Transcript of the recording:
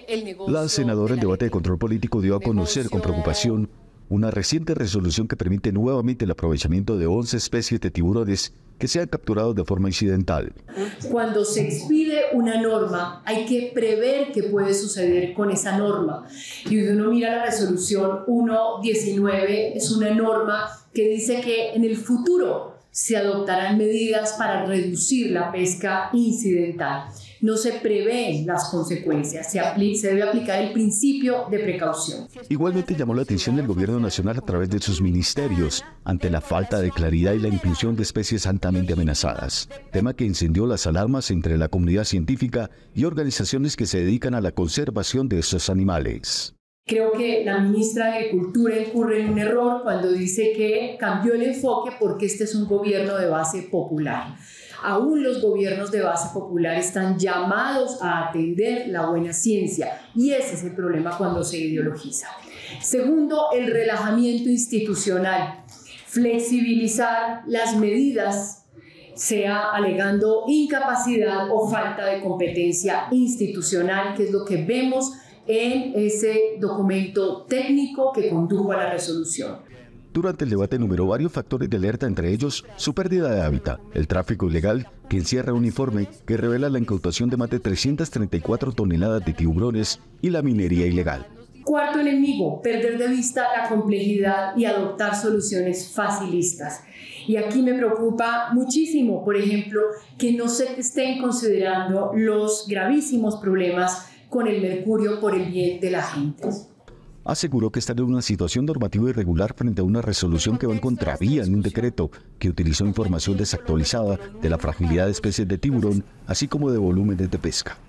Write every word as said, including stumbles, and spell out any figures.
el negocio. La senadora en debate de control político dio a conocer con preocupación una reciente resolución que permite nuevamente el aprovechamiento de once especies de tiburones que se han capturado de forma incidental. Cuando se expide una norma, hay que prever qué puede suceder con esa norma. Y uno mira la resolución ciento diecinueve, es una norma que dice que en el futuro se adoptarán medidas para reducir la pesca incidental. No se prevén las consecuencias, se, se debe aplicar el principio de precaución. Igualmente llamó la atención del gobierno nacional a través de sus ministerios ante la falta de claridad y la inclusión de especies altamente amenazadas, tema que encendió las alarmas entre la comunidad científica y organizaciones que se dedican a la conservación de estos animales. Creo que la ministra de Agricultura incurre en un error cuando dice que cambió el enfoque porque este es un gobierno de base popular. Aún los gobiernos de base popular están llamados a atender la buena ciencia y ese es el problema cuando se ideologiza. Segundo, el relajamiento institucional, flexibilizar las medidas, sea alegando incapacidad o falta de competencia institucional, que es lo que vemos en ese documento técnico que condujo a la resolución. Durante el debate enumeró varios factores de alerta, entre ellos su pérdida de hábitat, el tráfico ilegal, que encierra un informe que revela la incautación de más de trescientas treinta y cuatro toneladas de tiburones y la minería ilegal. Cuarto enemigo, perder de vista la complejidad y adoptar soluciones facilistas. Y aquí me preocupa muchísimo, por ejemplo, que no se estén considerando los gravísimos problemas con el mercurio por el bien de la gente. Aseguró que está en una situación normativa irregular frente a una resolución que va en contravía en un decreto que utilizó información desactualizada de la fragilidad de especies de tiburón, así como de volúmenes de pesca.